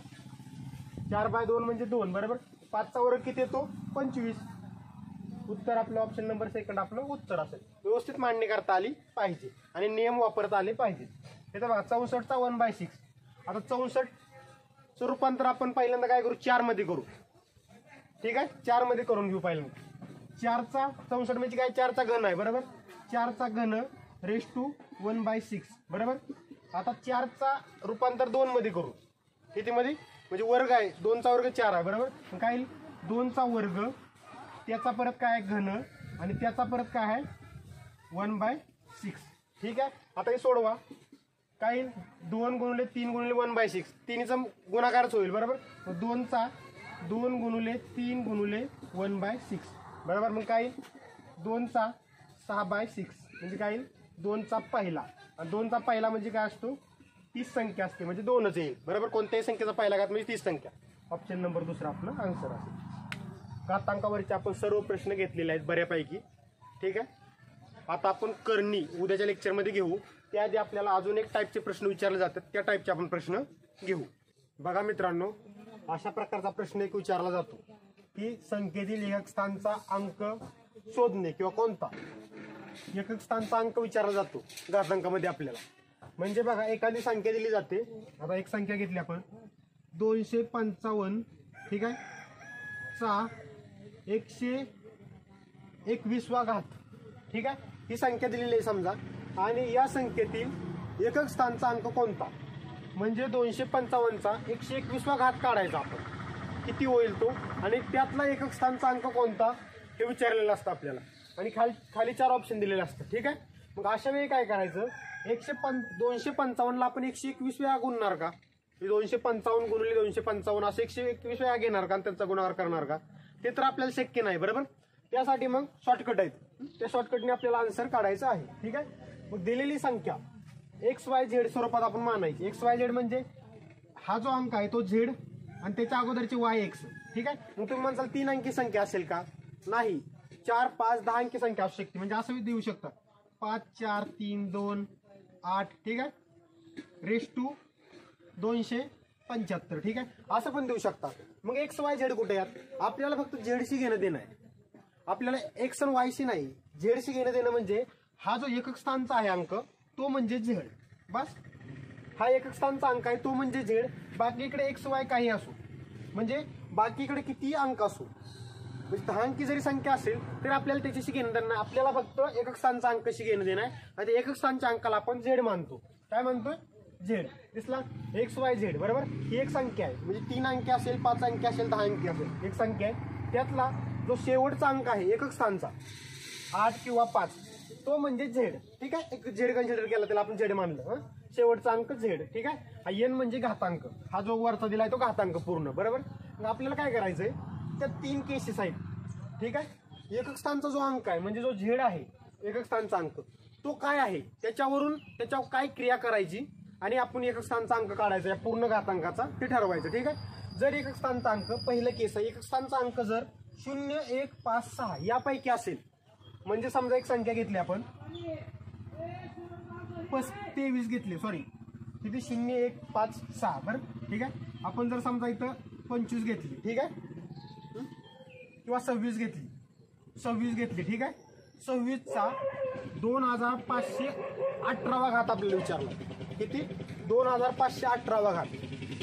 4/2 म्हणजे 2, बरोबर, 5चा वर्ग किती येतो? 25, उत्तर आपलं ऑप्शन नंबर सेकंड आपलं उत्तर असेल। व्यवस्थित मांडणी करता आली पाहिजे आणि नियम वापरता आले पाहिजे। हे तर बघा, 64चा 1/6, आता 64चं रूपांतर आपण पहिल्यांदा काय करू? 4 मध्ये करू, ठीक आहे, 4 मध्ये करून घेऊ पहिल्यांदा। 4चा 64 म्हणजे काय? 4चा घन आहे, बरोबर, 4चा घन रेस टू 1/6, बरोबर। आता 4चा रूपांतर 2 मध्ये करू, कितीमध्ये? म्हणजे वर्ग आहे, 2चा वर्ग 4 आहे, बरोबर, काय येईल? 2चा वर्ग, त्याचा परत काय आहे? घन, आणि त्याचा परत काय आहे? 1/6, ठीक आहे। आता हे सोडवा, काय येईल? 2 गुणिले 3 गुणिले 1/6, 3चा गुणाकारच होईल, बरोबर, 2चा 2 गुणिले 3 गुणिले 1/6, बरोबर, मग काय येईल? 2चा 6/6 म्हणजे काय येईल? 2चा पहिला, आणि 2चा पहिला म्हणजे काय असतो? 30 संख्या असते, म्हणजे 2च येईल, बरोबर, कोणत्याही संख्येचा पहिला घात म्हणजे 30 संख्या, ऑप्शन नंबर दुसरा आपलं आन्सर असेल। घातांकावरचे आपण सर्व प्रश्न घेतलेले आहेत बऱ्यापैकी, ठीक आहे। आता आपण करणी उद्याच्या लेक्चरमध्ये घेऊ, त्याआधी आपल्याला अजून एक टाईपचे प्रश्न विचारले जातात, त्या टाईपचे आपण प्रश्न घेऊ। बघा मित्रांनो, अशा प्रकारचा प्रश्न एक विचारला जातो की संख्येतील एकक स्थानचा अंक शोधणे, किंवा कोणता एकक स्थानचा अंक विचारला जातो घातांकामध्ये आपल्याला। म्हणजे बघा, एखादी संख्या दिली जाते, आता एक संख्या घेतली आपण 255, ठीक आहे, चा 121वा घात, ठीक आहे, ही संख्या दिलेली आहे समजा, आणि या संख्येतील एकक स्थानचा अंक कोणता? म्हणजे 255चा 121वा घात काढायचा आपण, किती होईल तो, आणि त्यातला एकक स्थानचा अंक कोणता हे विचारलेलं असतं आपल्याला, आणि खाली 4 ऑप्शन दिलेले असतात, ठीक आहे। मग अशा वेळी काय करायचं? 255ला आपण 121 वेळा गुणणार का? 255 गुणिले 255 असं 121 वेळा घेणार का आणि त्यांचा गुणाकार करणार का? ते तर आपल्याला शक्य नाही, बरोबर, त्यासाठी मग शॉर्टकट आहेत, त्या शॉर्टकटने आपल्याला आन्सर काढायचं आहे, ठीक आहे। मग दिलेली संख्या XYZ स्वरूपात आपण मानायची, XYZ म्हणजे हा जो अंक आहे तो Z आणि त्याच्या अगोदरची YX, ठीक आहे. मग तुम्ही म्हणसाल 3 अंकी संख्या असेल का? नाही, 4, 5, 10 अंकी संख्या असू शकते. म्हणजे असं देऊ शकता 5, 4, 3, 2, 8. ठीक आहे. Raise to 275. ठीक आहे, असं पण देऊ शकता. मग एक्स वाय झेड कुठे आहेत? आपल्याला फक्त झेडशी घेणं देणं आहे. आपल्याला एक्स आणि वायशी नाही, झेडशी घेणं देणं. म्हणजे हा जो एकक स्थानचा आहे अंक तो म्हणजे झेड. बस, हा एकक स्थानचा अंक आहे तो म्हणजे झेड. बाकीकडे एक्स वाय काही असो, म्हणजे बाकीकडे किती अंक असो, म्हणजे 10 अंकी जरी संख्या असेल तर आपल्याला त्याच्याशी घेणं देणं नाही. आपल्याला फक्त एकक स्थानचा अंकशी घेणं देणं आहे. आणि एकक स्थानच्या अंकाला आपण झेड मानतो. काय मानतोय? झेड. दिसला? X Y Z. बरोबर. ही एक संख्या आहे, म्हणजे 3 अंकी असेल, 5 अंकी असेल, 10 अंकी असेल, एक संख्या आहे. त्यातला जो शेवटचा अंक आहे एकक स्थानचा 8 किंवा 5 तो म्हणजे झेड. ठीक आहे, एक झेड कन्सिडर केला, त्याला आपण झेड मानलं. शेवटचा अंक झेड. ठीक आहे. हा एन म्हणजे घातांक, हा जो वरचा दिलाय तो घातांक पूर्ण. बरोबर. मग आपल्याला काय करायचंय, त्या 3 केसेस आहेत. ठीक आहे. एकक स्थानचा जो अंक आहे म्हणजे जो झेड आहे एकक स्थानचा अंक तो काय आहे, त्याच्यावर काय क्रिया करायची आणि आपण एकक स्थानचा अंक काढायचा या पूर्ण घातांकाचा ते ठरवायचं. ठीक आहे. जर एकक स्थानचा अंक, पहिलं केस आहे, एकक स्थानचा अंक जर 0, 1, 5, 6 यापैकी असेल, म्हणजे समजा एक संख्या घेतली आपण 23 घेतली, सॉरी किती, 0, 1, 5, 6. बरं. ठीक आहे. आपण जर समजा इथं 25 घेतली, ठीक आहे, किंवा 26 घेतली, 26 घेतली. ठीक आहे. 26चा 2518वा घात आपल्याला विचारला. किती? 2518वा घात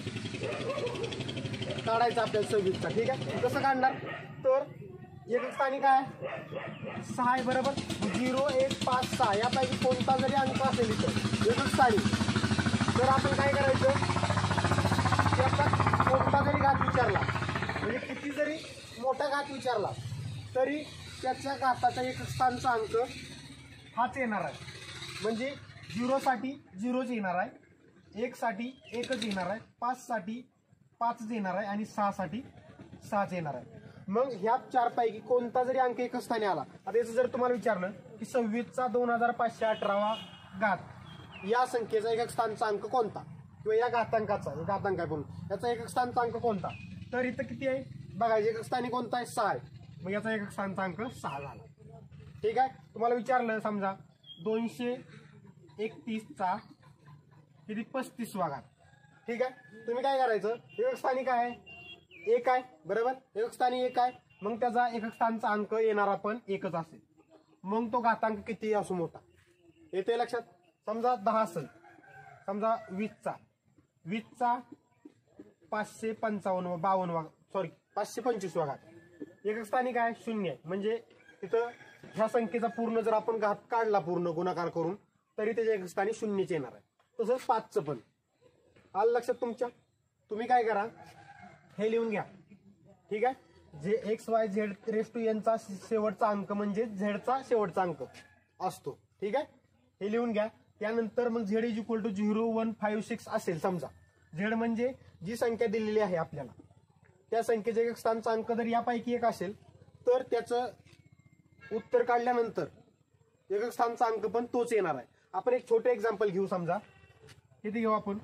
काढायचा आपल्याला 26चा. ठीक आहे. कसं काढणार? तर एकक स्थानी काय 6 आहे. बरोबर. 0, 1, 5, 6 यापैकी कोणता जरी अंक असेल इथं एकक स्थानी, तर आपण काय करायचं, त्याचा कोणता जरी घात विचारला, म्हणजे किती जरी मोठा घात विचारला तरी त्याच्या घाताचा एकक स्थानचा अंक हाच येणार आहे. म्हणजे 0 साठी 0च येणार आहे, 1 साठी 1च येणार आहे, 5 साठी 5च येणार आहे आणि 6 साठी 6च येणार आहे. मग ह्या 4 पैकी कोणता जरी अंक एकच स्थानी आला, आता याचं जर तुम्हाला विचारलं की 26चा 2518वा घात या संख्येचा एकक स्थानचा अंक कोणता, किंवा या घातांकाचा, हे घातांक आहे पण याचा एकक स्थानचा अंक कोणता, तर इथं किती आहे बघायचं. एकक स्थानी कोणता आहे? 6 आहे. मग याचा एकक स्थानचा अंक 6 झाला. ठीक आहे. तुम्हाला विचारलं समजा 231चा किती 35वा घात. ठीक आहे. तुम्ही काय करायचं, एकक स्थानी काय आहे? 1 आहे. बरोबर. एकक स्थानी 1 आहे. मग त्याचा एकक स्थानचा अंक येणारा पण 1च असेल. मग तो घातांक किती असो मोठा येते लक्षात. समजा 10 असेल, समजा 20चा 555 सॉरी 525वा घात. एकक स्थानी काय 0 आहे. म्हणजे तिथं ह्या संख्येचा पूर्ण जर आपण घात काढला पूर्ण गुणाकार करून तरी त्याच्या एकक स्थानी 0च येणार आहे. तसंच 5चं पण. आलं लक्षात तुमच्या. तुम्ही काय करा, हे लिहून घ्या. ठीक आहे. जे X Y Z raise to एनचा शेवटचा अंक म्हणजे झेडचा शेवटचा अंक असतो. ठीक आहे. हे लिहून घ्या. त्यानंतर मग झेड इज इक्वल टू 0, 1, 5, 6 असेल समजा. झेड म्हणजे जी संख्या दिलेली आहे आपल्याला त्या संख्येचा एकक स्थानचा अंक जर यापैकी एक असेल तर त्याचं उत्तर काढल्यानंतर एकक स्थानचा अंक पण तोच येणार आहे. आपण एक छोटे एक्झाम्पल घेऊ. समजा किती घेऊ आपण,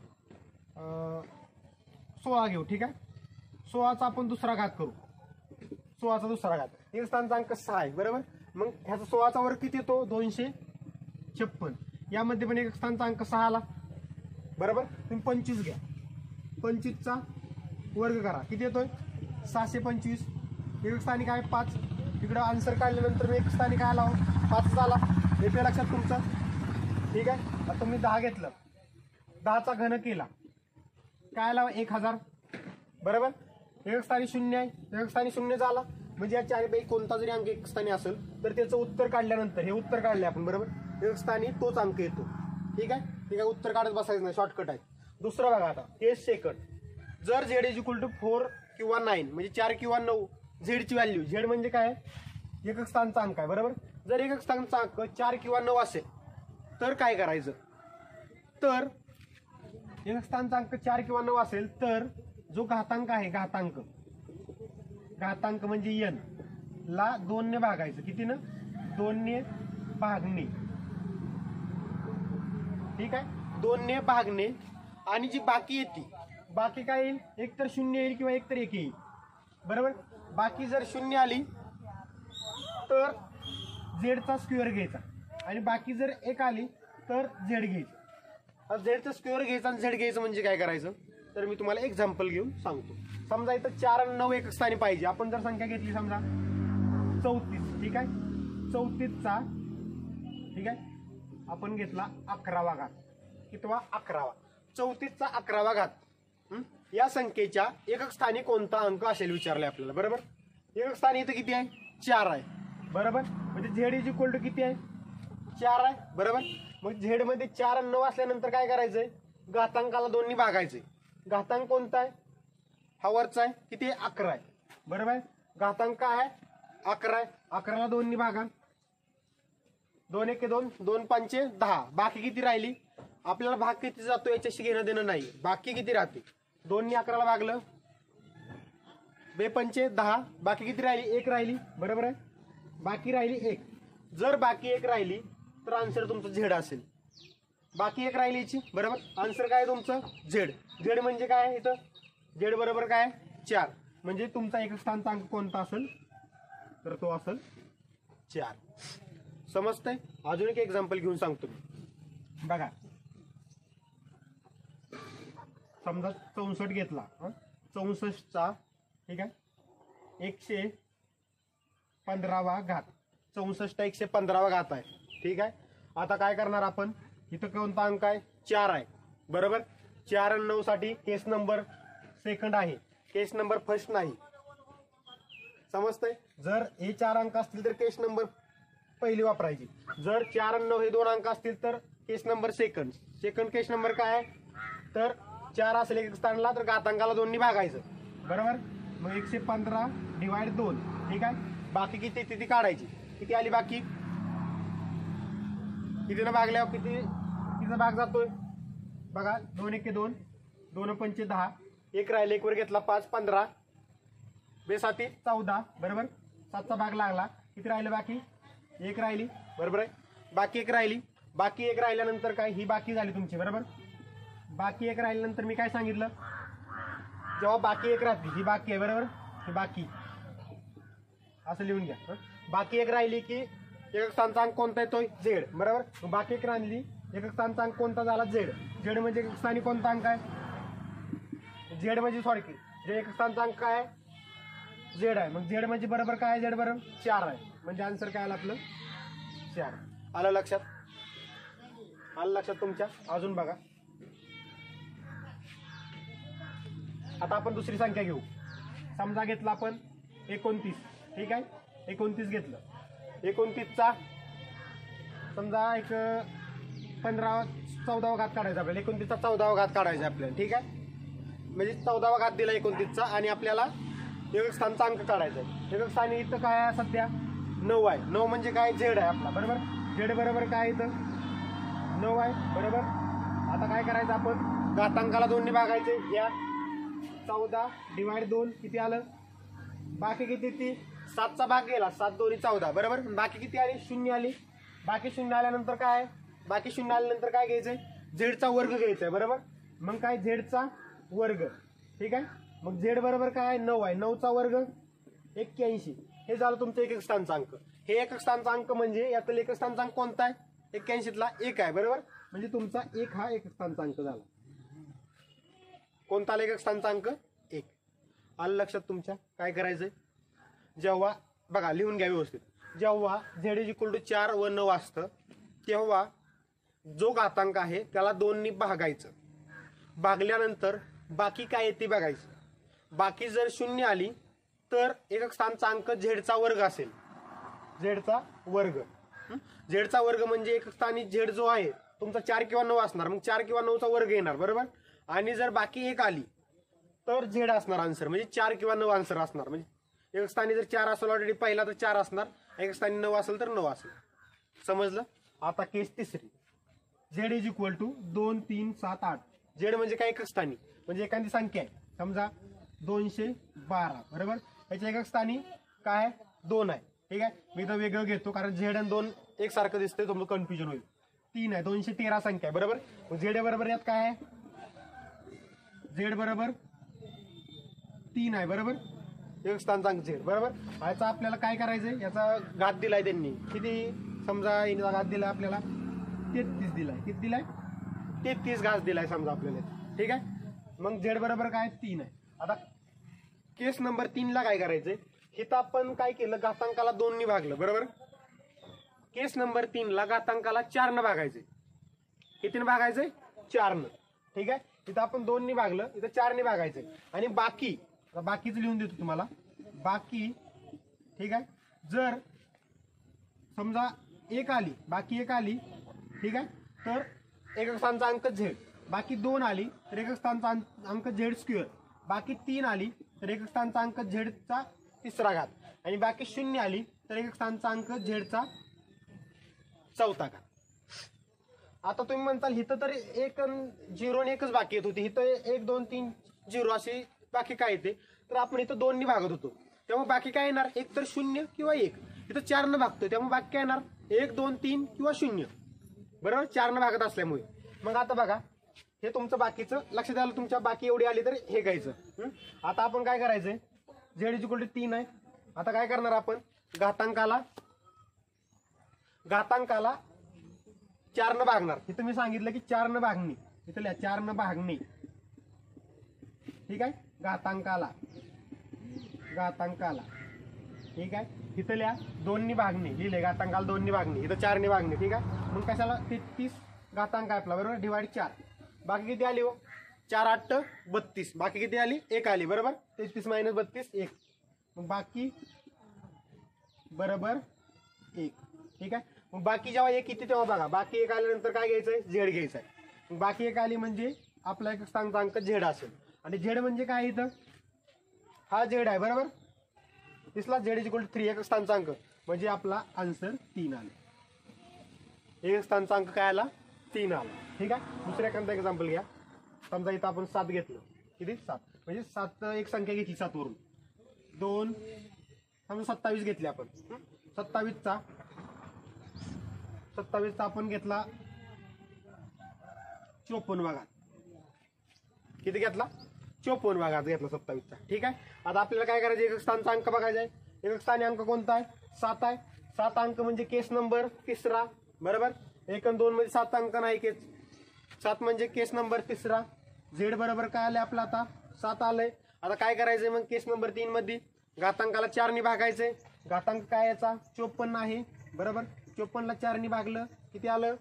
16 घेऊ. ठीक आहे. 16चा आपण दुसरा घात करू. 16चा दुसरा घात, एकक स्थानचा अंक 6 आहे. बरोबर. मग ह्याचा 16चा वर्ग किती येतो 256. यामध्ये पण एकक स्थानचा अंक 6 आला. बरोबर. तुम्ही 25 घ्या, 25चा वर्ग करा, किती येतोय 625. एकक स्थानी काय 5. इकडं आन्सर काढल्यानंतर एकक स्थानी काय आला 5 आला. येते लक्षात तुमचं. ठीक आहे. आता तुम्ही 10 घेतलं, 10चा घन केला, काय आला 1000. बरोबर. एकक स्थानी 0 आहे, एकक स्थानी 0 झाला. म्हणजे या चारपैकी कोणता जरी अंक एकक स्थानी असेल तर त्याचं उत्तर काढल्यानंतर हे उत्तर काढले आपण. बरोबर. एकक स्थानी तोच अंक येतो. ठीक आहे. ठीक आहे. उत्तर काढत बसायचं नाही, शॉर्टकट आहे. दुसरा बघा आता, केस सेकंड. जर झेड इज इक्वल टू 4 किंवा 9 म्हणजे 4 किंवा 9 झेडची व्हॅल्यू, झेड म्हणजे काय एकक स्थानचा अंक आहे. बरोबर. जर एकक स्थानचा अंक 4 किंवा 9 असेल तर काय करायचं, तर एकक स्थानचा अंक 4 किंवा 9 असेल तर जो घातांक आहे, घातांक म्हणजे n ला 2 ने भागायचं. किती ना 2 ने भागणे. ठीक आहे. 2 ने भागणे आणि जी बाकी येते, बाकी काय येईल, एक तर 0 येईल किंवा एक तर 1 येईल. बरोबर. बाकी जर 0 आली तर झेडचा स्क्वेअर घ्यायचा आणि बाकी जर 1 आली तर झेड घ्यायचं. झेडचा स्क्वेअर घ्यायचा आणि झेड घ्यायचं म्हणजे काय करायचं तर मी तुम्हाला एक्झाम्पल घेऊन सांगतो. समजा इथं 4 आणि 9 एक स्थानी पाहिजे. आपण जर संख्या घेतली समजा 34, ठीक आहे. 34चा ठीक आहे आपण घेतला 11वा घात. कितवा? 11वा. 34चा 11वा घात. या संख्येच्या एकक स्थानी कोणता अंक असेल विचारले आपल्याला. बरोबर. एकक स्थानी इथं किती आहे? 4 आहे. बरोबर. म्हणजे झेड इज इक्वल टू किती आहे? 4 आहे. बरोबर. मग झेड मध्ये 4 आणि 9 असल्यानंतर काय करायचंय? घातांकाला 2 ने भागायचंय. घातांक कोणता आहे? हा वरचा आहे. किती आहे? 11 आहे. बरोबर. घातांक काय आहे? 11 आहे. 11ला 2 ने भागा. 2 1 2, 2 5 10. बाकी किती राहिली? आपल्याला भाग किती जातो याच्याशी घेणं देणं नाही. बाकी किती राहते? 2 ने 11ला भागलं 2 5 10. बाकी किती राहिली? 1 राहिली. बरोबर आहे. बाकी राहिली 1. जर बाकी 1 राहिली तर आन्सर तुमचं झेड असेल. बाकी 1 राहिली याची. बरोबर. आन्सर काय तुमचं? झेड. झेड म्हणजे काय इथं? झेड बरोबर काय? 4. म्हणजे तुमचा एकक स्थानचा अंक कोणता असेल तर तो असेल 4. समजतंय? अजून एक एक्झाम्पल घेऊन सांगतो मी. बघा समजा 64 घेतला. 64चा ठीक आहे 115वा घात. 64 115वा घात आहे. ठीक आहे. आता काय करणार आपण? इथं कोणता अंक आहे? 4 आहे. बरोबर. 4 आणि 9 साठी केस नंबर सेकंड आहे. केस नंबर फर्स्ट नाही. समजतंय? जर हे 4 अंक असतील तर केस नंबर पहिली वापरायची. जर 4 आणि 9 हे 2 अंक असतील तर case number second. Second case number काय आहे तर 4 असेल एक स्थानला तर घातांकाला 2 ने भागायचं. बरोबर. मग 115 डिवाइड 2. ठीक आहे. बाकी किती तिथे काढायची. किती आली बाकी? कितीनं भागल्यावर कितीचा भाग जातोय? बघा 2 1 2, 2 5 10. 1 राहिले. 1 वर घेतला 5 15. 2 7 14. बरोबर. 7चा भाग लागला. किती राहिलं बाकी? 1 राहिली. बरोबर आहे. बाकी 1 राहिली. बाकी 1 राहिल्यानंतर काय? ही बाकी झाली तुमची. बरोबर. बाकी 1 राहिल्यानंतर मी काय सांगितलं? जेव्हा बाकी 1 राहते ही बाकी आहे. बरोबर. ही बाकी असं लिहून घ्या. बाकी 1 राहिली की एकक स्थानचा अंक कोणता येतोय? झेड. बरोबर. बाकी 1 राहिली एकक स्थानचा अंक कोणता झाला? झेड. झेड म्हणजे एकक स्थानी कोणता अंक आहे? झेड म्हणजे सॉरी जे एकक स्थानचा अंक काय आहे? झेड आहे. मग झेड म्हणजे बरोबर काय आहे? झेड बरोबर 4 आहे. म्हणजे आन्सर काय आलं आपलं? 4. आलं लक्षात? आलं लक्षात तुमच्या? अजून बघा आता आपण दुसरी संख्या घेऊ. समजा घेतला आपण 29. ठीक आहे. 29 घेतलं. 29चा समजा एक 14वा घात काढायचा आपल्याला. 29चा 14वा घात काढायचा आपल्याला. ठीक आहे. म्हणजे 14वा घात दिला 29चा आणि आपल्याला एकक स्थानचा अंक काढायचा आहे. एकक स्थानी इथं काय आहे सध्या? 9 आहे. 9 म्हणजे काय? झेड आहे आपला. बरोबर. झेड बरोबर काय इथं? 9 आहे. बरोबर. आता काय करायचं आपण? घातांकाला 2 ने भागायचे. या 14 डिवाइड 2 किती आलं? बाकी किती ती? 7चा भाग गेला. 7 2 14. बरोबर. बाकी किती आली? 0 आली. बाकी 0 आल्यानंतर काय आहे? बाकी 0 आल्यानंतर काय घ्यायचंय? झेडचा वर्ग घ्यायचा आहे. बरोबर. मग काय? झेडचा वर्ग. ठीक आहे. मग झेड बरोबर काय आहे? 9 आहे. 9चा वर्ग 81. हे झालं तुमचं एकक स्थानचा अंक. हे एकक स्थानचा अंक म्हणजे यातला एकक स्थानचा अंक कोणता आहे? 81तला 1 आहे. बरोबर. म्हणजे तुमचा 1 हा एकक स्थानचा अंक झाला. कोणता एकक स्थानचा अंक? 1. आलं लक्षात तुमच्या? काय करायचंय? जेव्हा बघा लिहून घ्या व्यवस्थित. जेव्हा झेड इज इक्वल टू 4 व 9 असतं तेव्हा जो घातांक आहे त्याला 2 ने भागायचं. भागल्यानंतर बाकी काय येते बघायचं. बाकी जर 0 आली तर एकक स्थानचा अंक झेडचा वर्ग असेल. झेडचा वर्ग. झेडचा वर्ग म्हणजे एकक स्थानी झेड जो आहे तुमचा 4 किंवा 9 असणार. मग 4 किंवा 9चा वर्ग येणार. बरोबर. आणि जर बाकी 1 आली तर झेड असणार आन्सर. म्हणजे 4 किंवा 9 आन्सर असणार. म्हणजे एकक स्थानी जर 4 असेल ऑलरेडी पहिला तर 4 असणार. एकक स्थानी 9 असेल तर 9 असेल. समजलं? आता केस तिसरी. Z is equal to 2 3 7 8. Z म्हणजे काय? एकक स्थानी म्हणजे एखादी संख्या आहे. समजा 212. बरोबर. याच्या एकक स्थानी काय? 2 आहे. ठीक आहे. मी तर वेगळं घेतो कारण झेड आणि 2 एकसारखं दिसतंय. तुमचं कन्फ्युजन होईल. 3 आहे. 213 संख्या आहे. बरोबर. मग झेड बरोबर यात काय आहे? झेड बरोबर 3 आहे. बरोबर. एकक स्थानचा अंक झेड बरोबर. याचा आपल्याला काय करायचंय, याचा घात दिलाय त्यांनी किती, समजा याचा घात दिलाय आपल्याला 33 दिलाय. किती दिलाय? 33 घात दिलाय समजा आपल्याला. ठीक आहे. मग झेड बरोबर काय 3 आहे. आता केस नंबर 3 ला काय करायचंय, इथं आपण काय केलं, घातांकाला 2 ने भागलं बरोबर. केस नंबर 3 ला घातांकाला 4 ने भागायचंय. कितीने भागायचंय? 4 ने. ठीक आहे. इथं आपण 2 ने भागलं, इथं 4 ने भागायचंय. आणि बाकीचं लिहून देतो तुम्हाला. बाकी ठीक आहे. जर समजा 1 आली, बाकी 1 आली, ठीक आहे, तर एकक स्थानचा अंक झेड. बाकी 2 आली तर एकक स्थानचा अंक झेड स्क्वेअर. बाकी 3 आली तर एकक स्थानचा अंक झेडचा 3रा घात. आणि बाकी 0 आली तर एकक स्थानचा अंक झेडचा 4था घात. आता तुम्ही म्हणताल इथं तर 1 0 आणि 1च बाकी येत होती, इथं 1 2 3 0 अशी बाकी काय येते, तर आपण इथं 2 ने भागत होतो त्यामुळे बाकी काय येणार, एक तर 0 किंवा 1. इथं 4 ने भागतोय त्यामुळे बाकी काय येणार 1 2 3 किंवा 0 बरोबर, 4 ने भागत असल्यामुळे. मग आता बघा हे तुमचं बाकीचं लक्षात आलं, तुमच्या बाकी एवढी आली तर हे घ्यायचं. आता आपण काय करायचंय, झेड इक्वल टू 3 आहे. आता काय करणार आपण, घातांकाला 4 ने भागणार. इथं मी सांगितलं की 4 ने भागणी, इथं लिहा 4 ने भागणी. ठीक आहे. घातांकाला ठीक आहे. इथं लिहा 2 ने भागणी, लिहिले घातांकाला 2 ने भागणी, इथं 4 ने भागणी. ठीक आहे. मग कशाला 33 घातांक आहे आपला बरोबर, डिवाइड 4. बाकी किती आली हो, 4 8 32. बाकी किती आली, 1 आली बरोबर. 33 - 32 1. मग बाकी बरोबर 1. ठीक आहे. मग बाकी जेव्हा 1 येते तेव्हा बघा, बाकी 1 आल्यानंतर काय घ्यायचंय, झेड घ्यायचंय. मग बाकी 1 आली म्हणजे आपला एकक स्थानचा अंक झेड असेल. आणि झेड म्हणजे काय, इथं हा झेड आहे बरोबर. दिसला, झेड इक्वल टू 3 एकक स्थानचा अंक म्हणजे आपला आन्सर 3 आला. एकक स्थानचा अंक काय आला, 3 आला. ठीक आहे. दुसरं एखादा एक्झाम्पल घ्या. समजा इथं आपण 7 घेतलं, किती 7 म्हणजे 7 एक संख्या घेतली 7 वरून 2 समजा 27 घेतली आपण. 27चा आपण घेतला 54 भागात. किती घेतला, 54 भागात घेतला 27चा. ठीक आहे. आता आपल्याला काय करायचं, एकक स्थानचा अंक बघायचा आहे. एकक स्थानी अंक कोणता आहे, 7 आहे. 7 अंक म्हणजे केस नंबर 3रा बरोबर. 1 आणि 2 मध्ये 7 अंक नाही, केस 7 म्हणजे केस नंबर 3रा. झेड बरोबर काय आले आपलं, आता 7 आलंय. आता काय करायचंय मग, केस नंबर 3 मध्ये घातांकाला 4 ने भागायचंय. घातांक काय याचा 54 आहे बरोबर. 54 ला 4 ने भागलं किती आलं,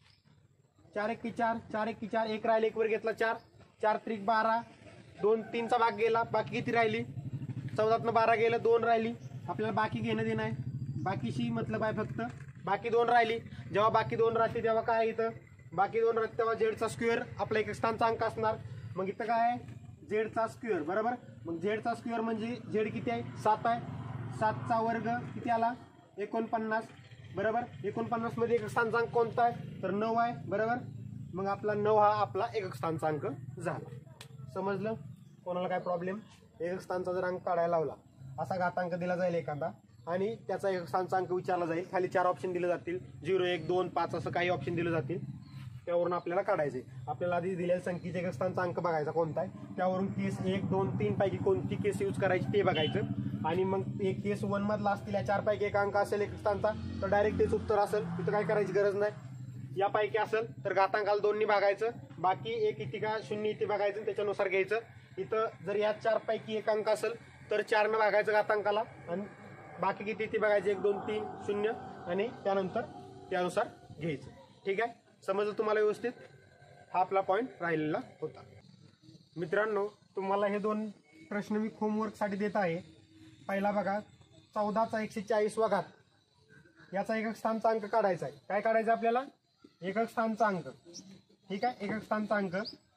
4 1 4, 4 1 4, 1 राहिले, 1 वर घेतला 4, 4 3 12, 2 3 चा भाग गेला, बाकी किती राहिली, 14 12 गेलं, 2 राहिली. आपल्याला बाकी घेणं देणं आहे, बाकीशी मतलब आहे फक्त. बाकी 2 राहिली. जेव्हा बाकी 2 राहते तेव्हा काय, इथं बाकी 2 राहते तेव्हा झेडचा स्क्वेअर आपला एकक स्थानचा अंक असणार. मग इथं काय आहे, झेडचा स्क्वेअर बरोबर. मग झेडचा स्क्वेअर म्हणजे झेड किती आहे, 7 आहे. 7चा वर्ग किती आला, 49 बरोबर. 49 मध्ये एकक स्थानचा अंक कोणता आहे, तर 9 आहे बरोबर. मग आपला 9 हा आपला एकक स्थानचा अंक झाला. समजलं, कोणाला काय प्रॉब्लेम. एकक स्थानचा जर अंक काढायला लावला, असा घातांक दिला जाईल एखादा आणि त्याचा एकक स्थानचा अंक विचारला जाईल. खाली 4 ऑप्शन दिले जातील, 0 1 2 5 असं काही ऑप्शन दिले जातील. त्यावरून आपल्याला काढायचे. आपल्याला आधी दिलेल्या संख्येच्या एकक स्थानचा अंक बघायचा कोणता आहे, त्यावरून केस 1 2 3 पैकी कोणती केस यूज करायची ते बघायचं. आणि मग एक केस 1 मधला असतील, या 4 पैकी एक अंक असेल एकक स्थानचा, तर डायरेक्ट तेच उत्तर असेल, तिथं काय करायची गरज नाही. यापैकी असेल तर घातांकाला 2 ने भागायचं, बाकी 1 येते का 0 येते बघायचं, त्याच्यानुसार घ्यायचं. इथं जर या 4 पैकी एक अंक असेल तर 4 ने भागायचं घातांकाला, आणि बाकी किती येते बघायचं, 1 2 3 0, आणि त्यानंतर त्यानुसार घ्यायचं. ठीक आहे. समजलं तुम्हाला व्यवस्थित. हा आपला पॉईंट राहिलेला होता. मित्रांनो, तुम्हाला हे 2 प्रश्न मी होमवर्कसाठी देत आहे. पहिला बघा, 14चा 140वा घात याचा एकक स्थानचा अंक काढायचा आहे. काय काढायचं आपल्याला, एकक स्थानचा अंक. ठीक आहे, एकक स्थानचा अंक.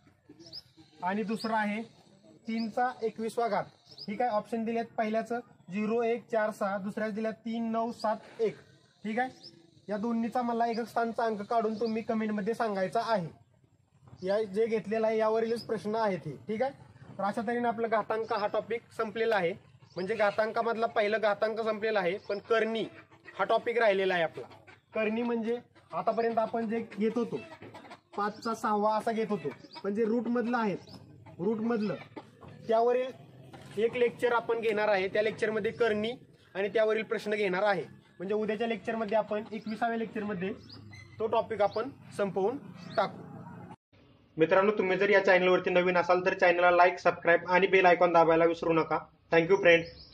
आणि दुसरा आहे 3चा 21वा घात. ठीक आहे. ऑप्शन दिलेत, पहिल्याचं 0 1 4 6, दुसऱ्याच दिल्यात 3 9 7 1. ठीक आहे. या दोन्हीचा मला एकक स्थानचा अंक काढून तुम्ही कमेंटमध्ये सांगायचा आहे. या जे घेतलेला आहे यावरीलच प्रश्न आहेत हे. ठीक आहे. तर अशा तऱ्हेने आपलं घातांक हा टॉपिक संपलेला आहे. म्हणजे घातांकामधला पहिलं घातांक संपलेला आहे, पण करणी हा टॉपिक राहिलेला आहे आपला. करणी म्हणजे आतापर्यंत आपण जे घेत होतो 5चा 6वा असा घेत होतो, पण जे रूटमधलं आहे, रूटमधलं त्यावरील एक लेक्चर आपण घेणार आहे. त्या लेक्चरमध्ये करणी आणि त्यावरील प्रश्न घेणार आहे. म्हणजे उद्याच्या लेक्चरमध्ये आपण 21व्या लेक्चरमध्ये तो टॉपिक आपण संपवून टाकू. मित्रांनो, तुम्ही जर या चॅनलवरती नवीन असाल तर चॅनलला लाईक, सबस्क्राईब आणि बेल आयकॉन दाबायला विसरू नका. Thank you friend.